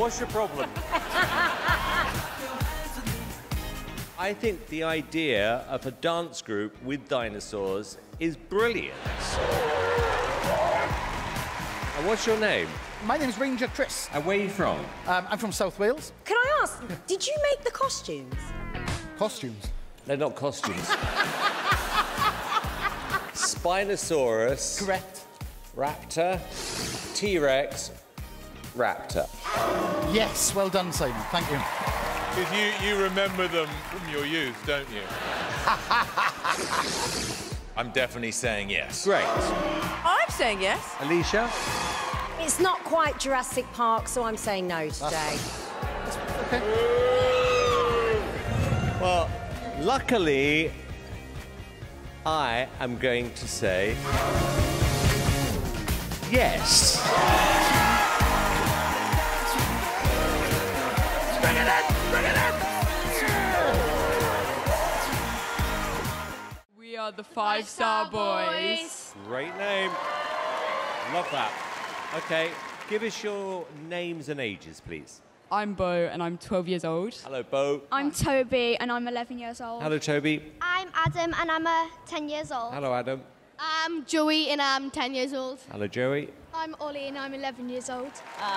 What's your problem? I think the idea of a dance group with dinosaurs is brilliant. And what's your name? My name's Ranger Chris. And where are you from? I'm from South Wales. Can I ask, did you make the costumes? Costumes? They're not costumes. Spinosaurus. Correct. Raptor. T-Rex. Raptor. Yes, well done, Simon. Thank you. Because you remember them from your youth, don't you? I'm definitely saying yes. Great. I'm saying yes. Alicia? It's not quite Jurassic Park, so I'm saying no today. Okay. Well, luckily, I am going to say yes. Bring it in! Bring it in! We are the Five-Star Boys. Great name. Love that. Okay, give us your names and ages, please. I'm Bo, and I'm 12 years old. Hello, Bo. I'm Toby, and I'm 11 years old. Hello, Toby. I'm Adam, and I'm 10 years old. Hello, Adam. I'm Joey, and I'm 10 years old. Hello, Joey. I'm Ollie, and I'm 11 years old.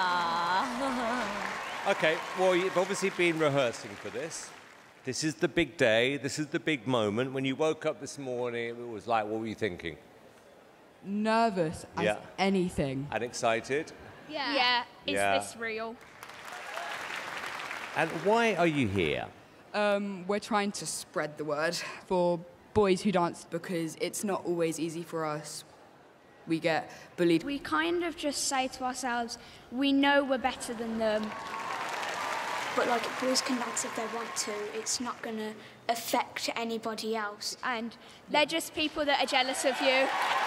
Okay, well, you've obviously been rehearsing for this. This is the big day. This is the big moment. When you woke up this morning, it was like, what were you thinking? Nervous as anything. And excited? Yeah. Is Yeah. this real? And why are you here? We're trying to spread the word for boys who dance because it's not always easy for us. We get bullied. We kind of just say to ourselves, we know we're better than them. But like, boys can dance if they want to. It's not going to affect anybody else. And they're just people that are jealous of you.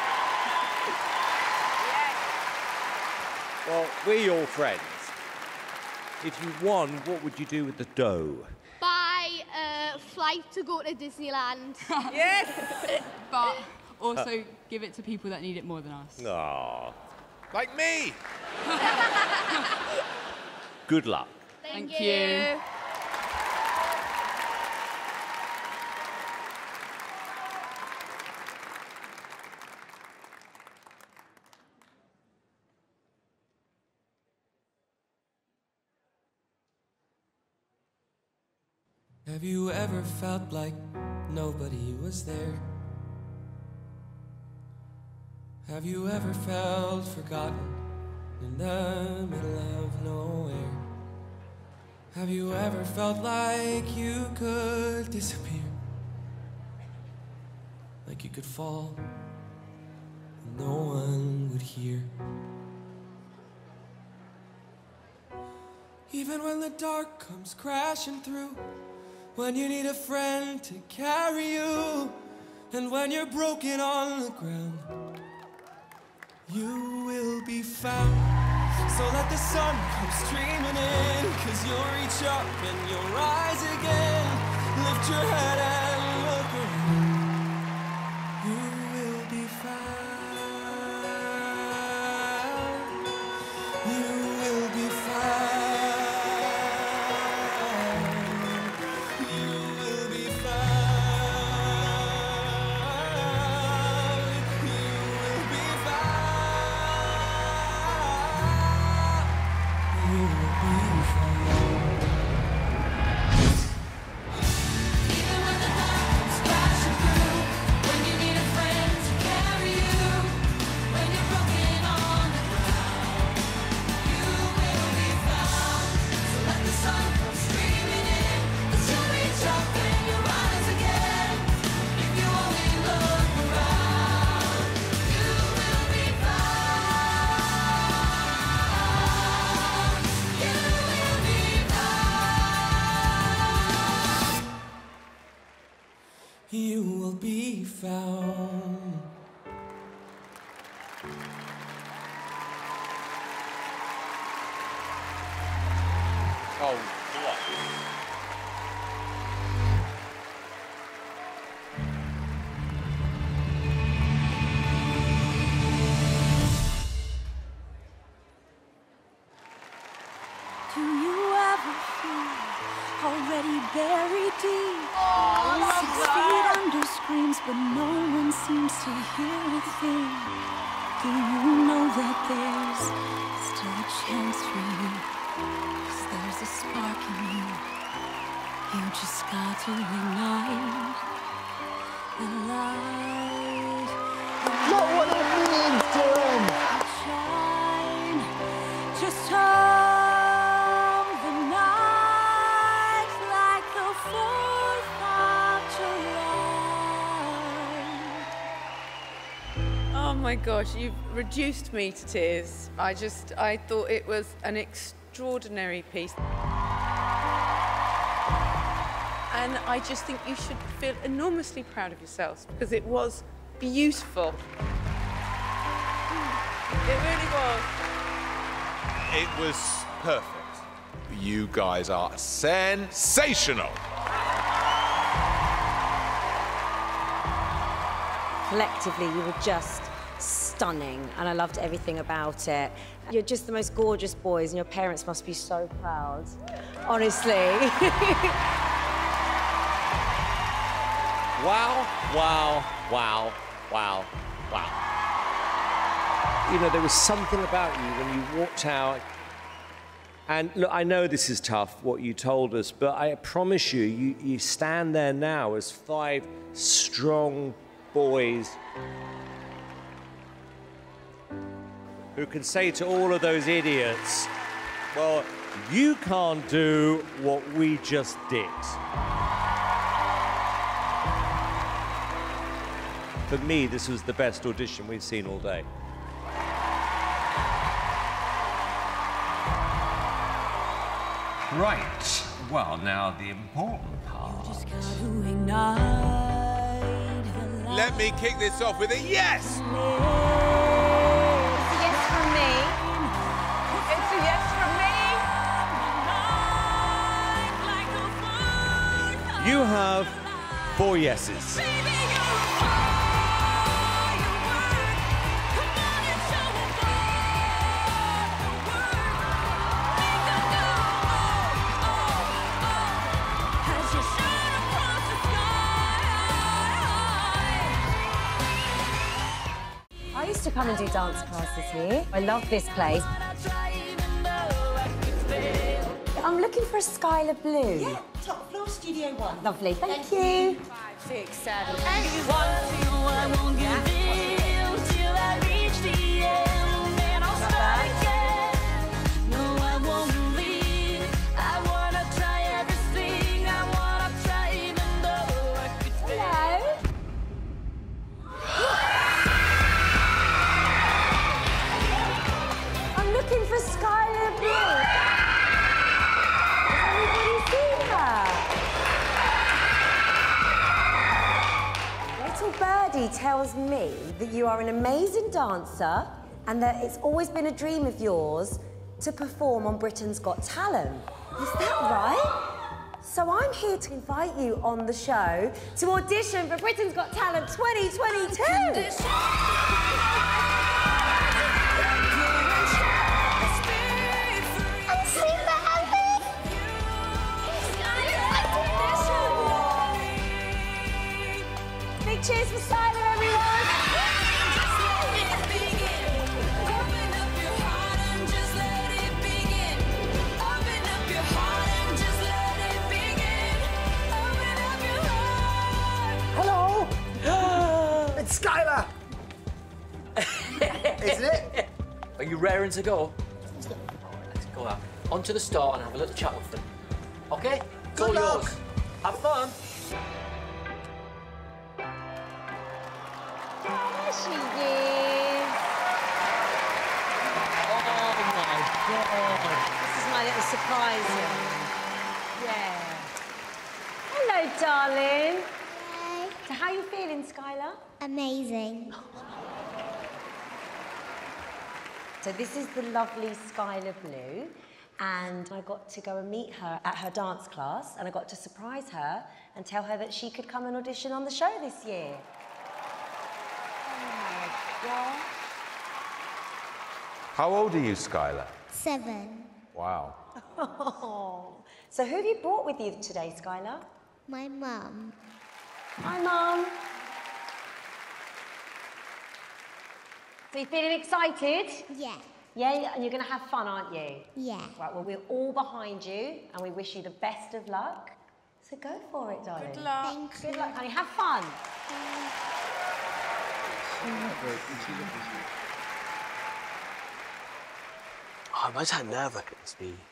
Well, we're your friends. If you won, what would you do with the dough? Buy a flight to go to Disneyland. Yes! But also give it to people that need it more than us. Aww. Like me! Good luck. Thank you. Have you ever felt like nobody was there? Have you ever felt forgotten in the middle of nowhere? Have you ever felt like you could disappear? Like you could fall and no one would hear? Even when the dark comes crashing through, when you need a friend to carry you, and when you're broken on the ground, you will be found. So let the sun come streaming in, 'cause you'll reach up and you'll rise again. Lift your head and look around. You will be found. You will be found. Even when the very deep. 6 feet under screams, but no one seems to hear a thing. Do you know that there's still a chance for you? 'Cause there's a spark in you. You just got to ignite the light. Not what it means, Dylan! Shine just on the night like the 4th of July. Oh my gosh, you've reduced me to tears. I thought it was an extraordinary piece. And I just think you should feel enormously proud of yourselves because it was beautiful. It really was. It was perfect. You guys are sensational. Collectively, you were just stunning, and I loved everything about it. You're just the most gorgeous boys, and your parents must be so proud. Honestly. Wow, wow, wow, wow, wow. You know, there was something about you when you walked out. And look, I know this is tough, what you told us, but I promise you, you stand there now as 5 strong boys who can say to all of those idiots, well, you can't do what we just did. For me, this was the best audition we've seen all day. Right. Well, now the important part. Let me kick this off with a yes! It's a yes from me. It's a yes from me. You have 4 yeses. I used to come and do dance classes here. I love this place. I'm looking for a Skylar Blue. Yeah, top floor, Studio 1. Lovely, thank you. 5, 6, 7, 8. Looking for Skylar Blue. Has anybody seen her? Little birdie tells me that you are an amazing dancer and that it's always been a dream of yours to perform on Britain's Got Talent. Is that right? So I'm here to invite you on the show to audition for Britain's Got Talent 2022. Big cheers for Skylar, everyone! Hello! It's Skylar! Isn't it? Are you raring to go? Let's go out. On to the start and have a little chat with them. Okay? It's all yours. Have fun. There she is. Oh my God. This is my little surprise. Yeah. Hello, darling. Hi. So how are you feeling, Skylar? Amazing. So this is the lovely Skylar Blue, and I got to go and meet her at her dance class, and I got to surprise her and tell her that she could come and audition on the show this year. Oh my God. How old are you, Skylar? 7. Wow. Oh. So who have you brought with you today, Skylar? My mum. Hi, Mum. So you feeling excited? Yeah. Yeah, and you're going to have fun, aren't you? Yeah. Right, well, we're all behind you, and we wish you the best of luck. So go for it, darling. Good luck. Thank you. Good luck, honey. Have fun. Oh, imagine how nerve-wracking it must be.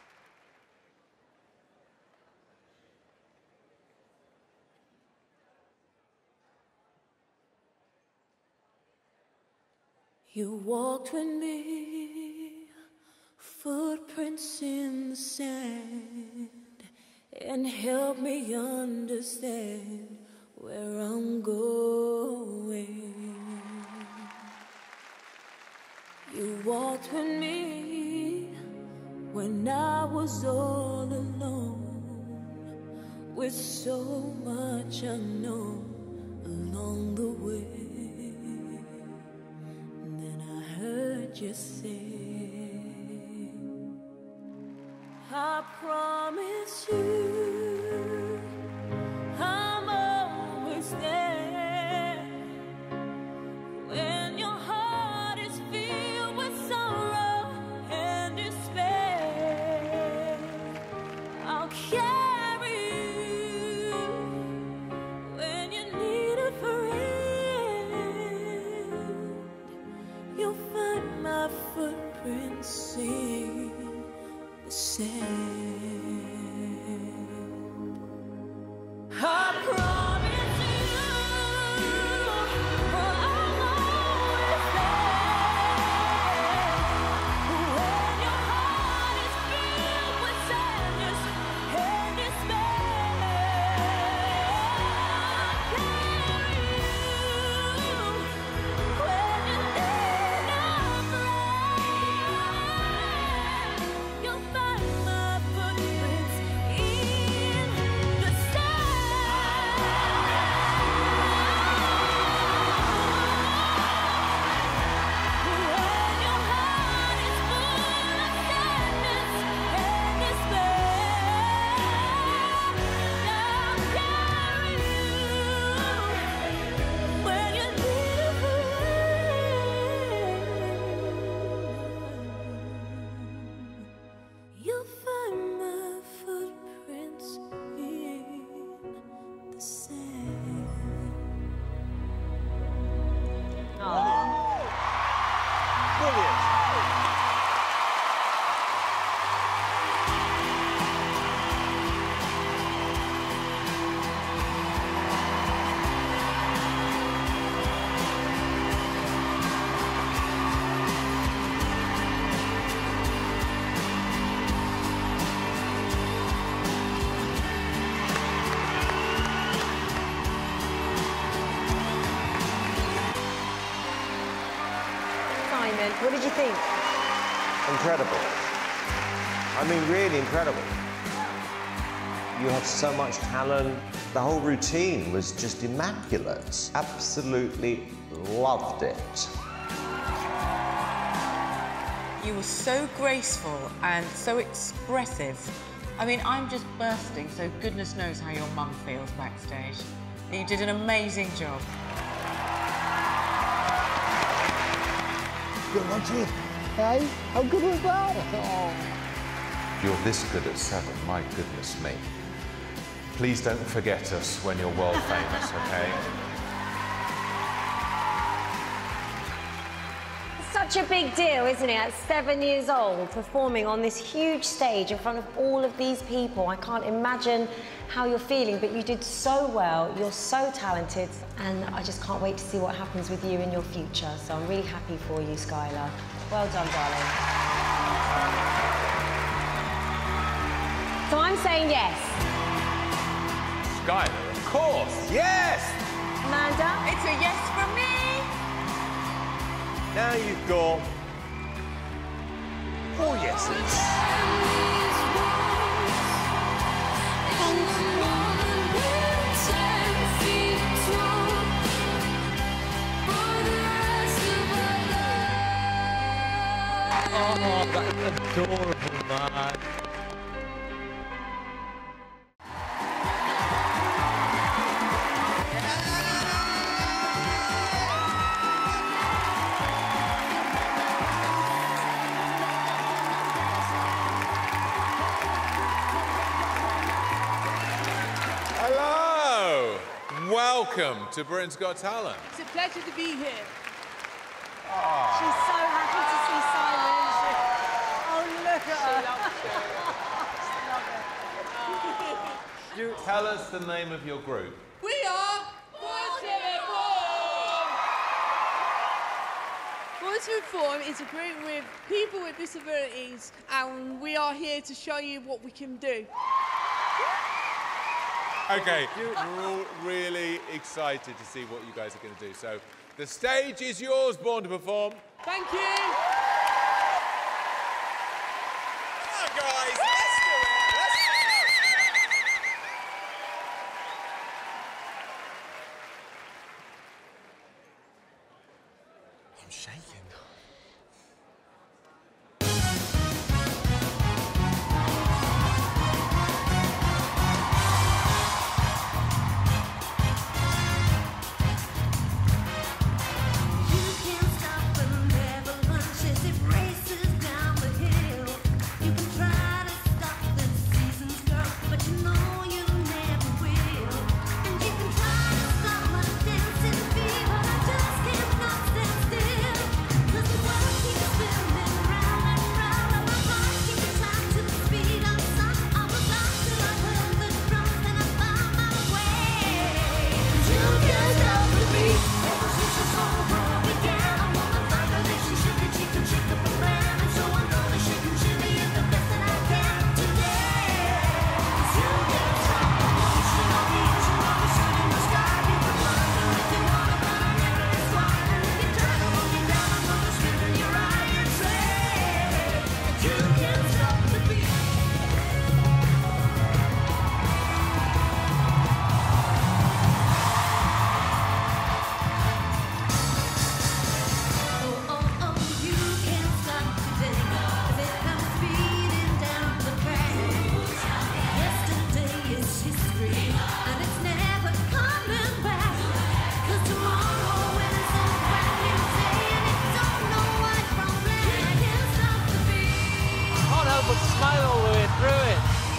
You walked with me, footprints in the sand, and helped me understand where I'm going. You walked with me when I was all alone, with so much unknown along the way. Heard you say, I promise you I'm always there. When your heart is filled with sorrow and despair, I'll carry you when you need a friend. You'll find my footprints in the sand. I promise you, I'm always there. When your heart is filled with sadness and despair, I'll carry you when you need a friend. You'll find my footprints in the You'll find my footprints in the sand. Brilliant. Simon, what did you think? Incredible. I mean, really incredible. You have so much talent. The whole routine was just immaculate. Absolutely loved it. You were so graceful and so expressive. I mean, I'm just bursting, so goodness knows how your mum feels backstage. You did an amazing job. Good, wasn't you? Hey, how good was that? Oh. You're this good at 7, my goodness me. Please don't forget us when you're world famous, okay? Such a big deal, isn't it? At 7 years old, performing on this huge stage in front of all of these people. I can't imagine how you're feeling, but you did so well. You're so talented, and I just can't wait to see what happens with you in your future. So I'm really happy for you, Skylar. Well done, darling. So I'm saying yes. Skylar, of course, yes! Amanda? It's a yes from me! Now you've got 4 yeses. Oh, that's adorable, man. welcome to Britain's Got Talent. It's a pleasure to be here. She's so happy to see Simon, isn't she? Oh, look at her. Tell us the name of your group. We are Boys to Reform! Boys to Reform is a group with people with disabilities, and we are here to show you what we can do. Okay, we're all really excited to see what you guys are going to do. So, the stage is yours, Born to Perform. Thank you. Come on, guys, let's do it. I'm shaking. Smile all the way through it.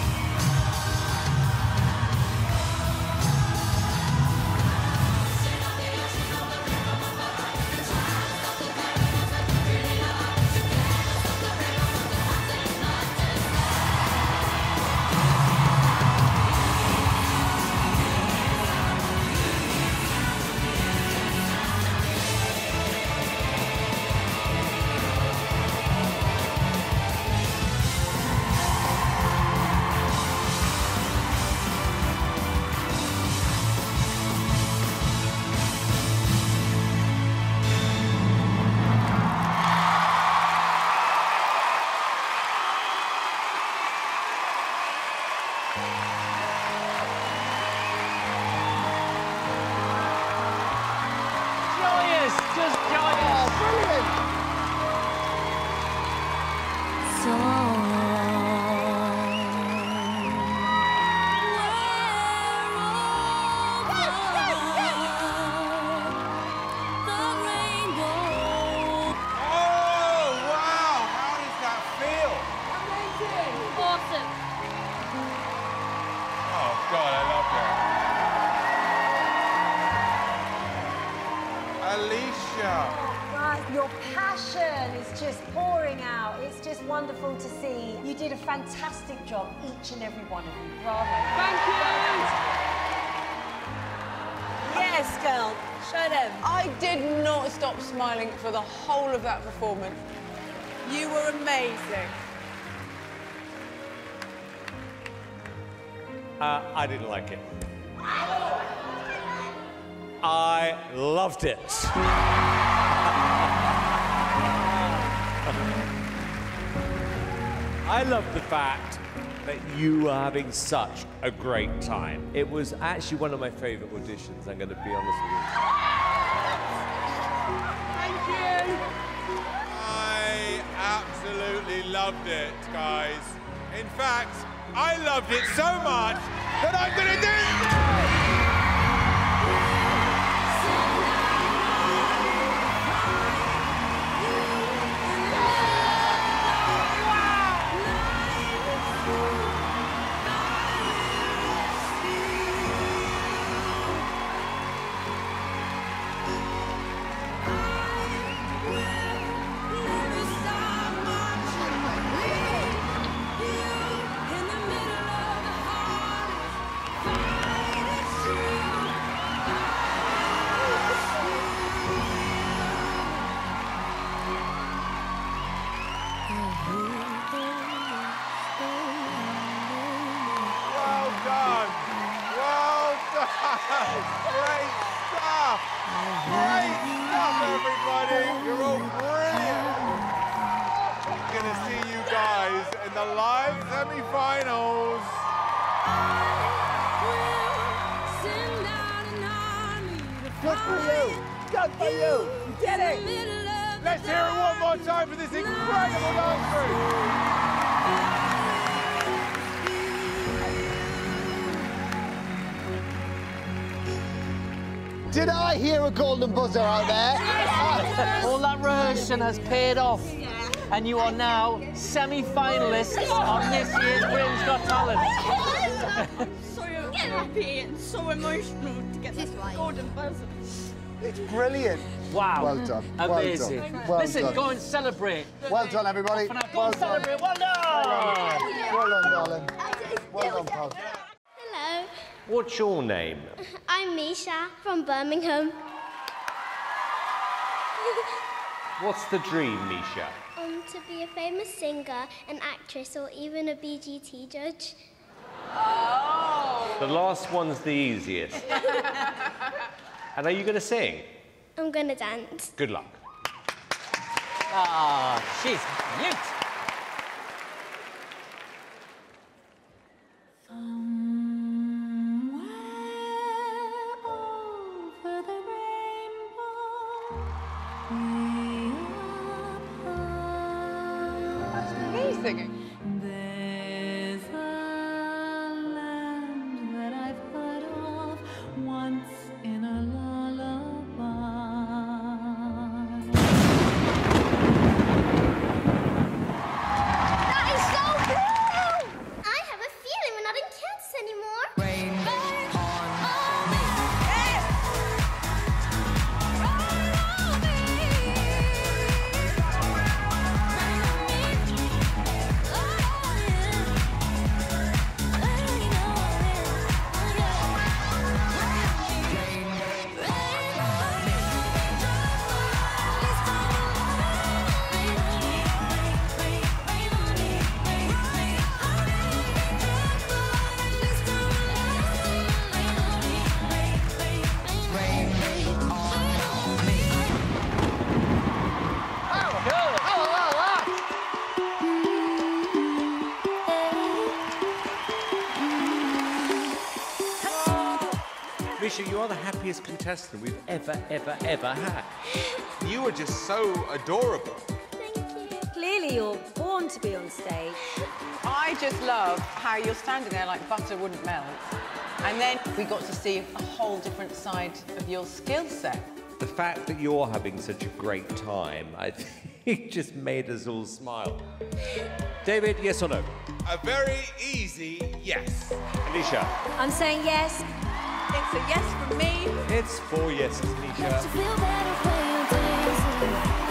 Just joyous. Oh, brilliant. Your passion is just pouring out. It's just wonderful to see. You did a fantastic job, each and every one of you. Bravo. Thank you. Yes, girl. Show them. I did not stop smiling for the whole of that performance. You were amazing. I didn't like it. I loved it. I love the fact that you were having such a great time. It was actually one of my favourite auditions, I'm going to be honest with you. Thank you. I absolutely loved it, guys. In fact, I loved it so much that I'm going to do it! for you. You did it. Let's hear it one more time for this incredible dance group. Did I hear a golden buzzer out there? All that rehearsing has paid off. And you are now semi-finalists on this year's Britain's Got Talent. So happy and so emotional to get this golden buzzer. It's brilliant. Wow. Well done. Amazing. Well done. Well Listen, done. go and celebrate. Well done, everybody. Go Well and celebrate. Well done. Well done, darling. Well done, pal. Hello, What's your name? I'm Misha from Birmingham. What's the dream, Misha? To be a famous singer, an actress, or even a BGT judge. Oh! The last one's the easiest. And are you going to sing? I'm going to dance. Good luck. Ah, she's cute. Singing. There's a land that I've heard of once in a lullaby. That is so cool! I have a feeling we're not in Kansas anymore. Rain on me. Misha, you are the happiest contestant we've ever had. You were just so adorable. Clearly, you're born to be on stage. I just love how you're standing there like butter wouldn't melt. And then we got to see a whole different side of your skill set. The fact that you're having such a great time, I think, just made us all smile. David, yes or no? A very easy yes. Misha? I'm saying yes. It's a yes from me. It's 4 yeses, Misha. To feel better when you're dancing.